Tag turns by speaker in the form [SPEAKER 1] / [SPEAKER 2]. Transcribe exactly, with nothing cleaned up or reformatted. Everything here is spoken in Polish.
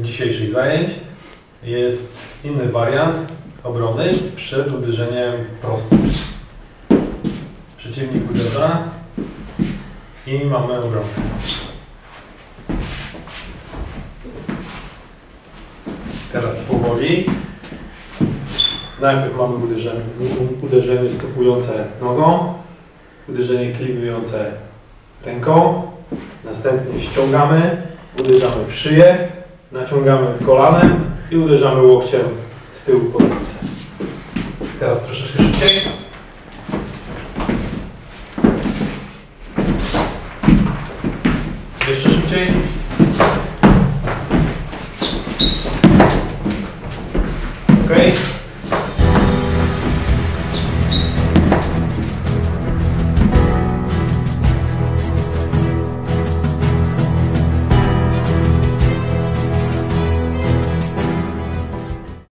[SPEAKER 1] dzisiejszych zajęć. Jest inny wariant obrony przed uderzeniem prostym. Przeciwnik uderza i mamy obronę. Teraz powoli. Najpierw mamy uderzenie, uderzenie stopujące nogą, uderzenie klinujące ręką, następnie ściągamy, uderzamy w szyję, naciągamy kolanem i uderzamy łokciem z tyłu pod ręce. Teraz troszeczkę szybciej. Jeszcze szybciej. Ok.